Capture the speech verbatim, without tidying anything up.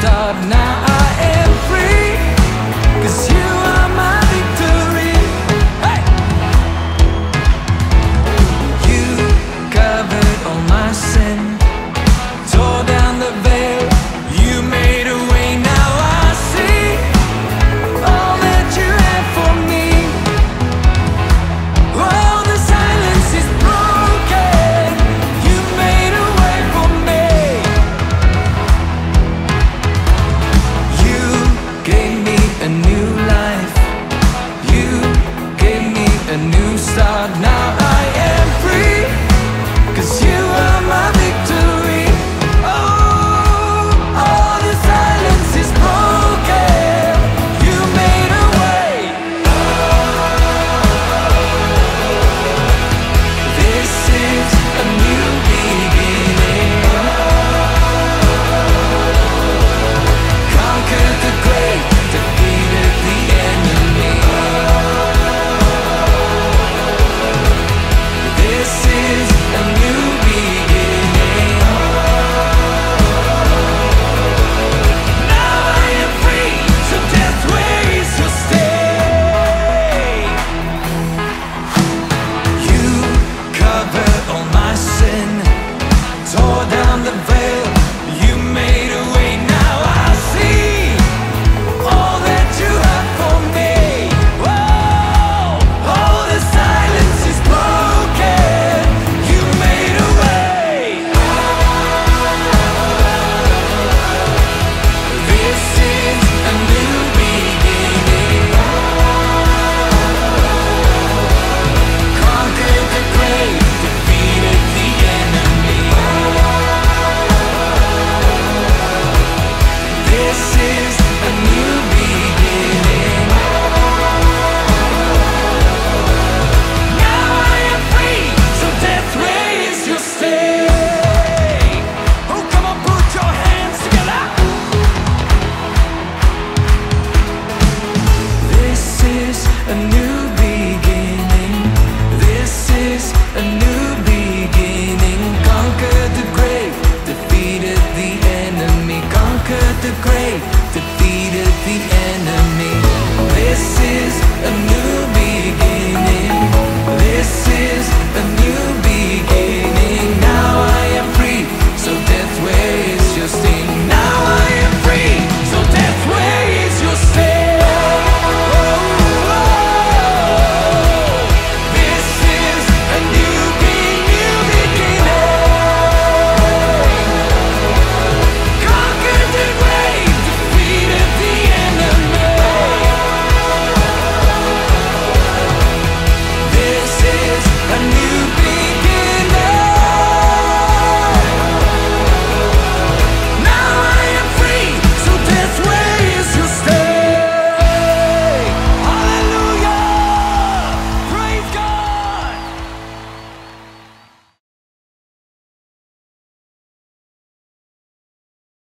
start. Now I am free, 'cause you are my victory. Hey! You covered all my sin, tore down the veil, you made a way. Now I see all that you have for me. All the silence is broken, you made a way for me. You gave me a new life, you gave me a new start. Now I am free, 'cause you are my victory. Oh, all the silence is broken, you made a way. This is a new beginning. Conquered the grave, defeated the enemy. This is a new beginning. Now I am free, so death, where is your stay? You covered all my sin, tore down the veil, you made a way. Now I see all that you have for me. Whoa, all the silence is broken, you made a way. This is a new beginning. Conquered the grave, defeated the enemy. This is a new beginning. Now I am free, so death, where is your stay? Oh, come on, put your hands together. This is a new beginning. This is a new beginning. Conquered the grave, defeated the enemy. Conquered the grave, defeated the enemy. This is a new beginning. This is a new